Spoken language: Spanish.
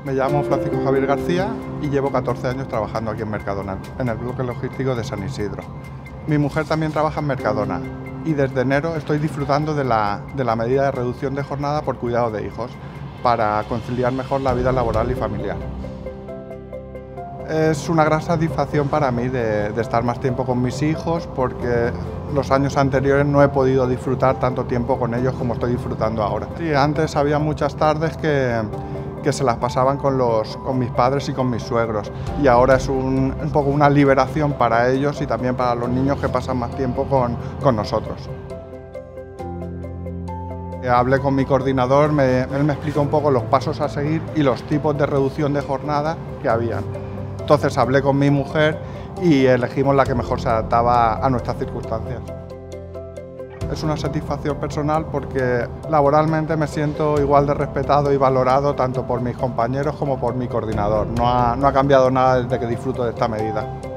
Me llamo Francisco Javier García y llevo 14 años trabajando aquí en Mercadona, en el bloque logístico de San Isidro. Mi mujer también trabaja en Mercadona y desde enero estoy disfrutando de la medida de reducción de jornada por cuidado de hijos para conciliar mejor la vida laboral y familiar. Es una gran satisfacción para mí de estar más tiempo con mis hijos porque los años anteriores no he podido disfrutar tanto tiempo con ellos como estoy disfrutando ahora. Sí, antes había muchas tardes que se las pasaban con mis padres y con mis suegros y ahora es un poco una liberación para ellos y también para los niños que pasan más tiempo con nosotros. Hablé con mi coordinador, él me explicó un poco los pasos a seguir y los tipos de reducción de jornada que habían. Entonces hablé con mi mujer y elegimos la que mejor se adaptaba a nuestras circunstancias. Es una satisfacción personal porque laboralmente me siento igual de respetado y valorado tanto por mis compañeros como por mi coordinador. No ha cambiado nada desde que disfruto de esta medida.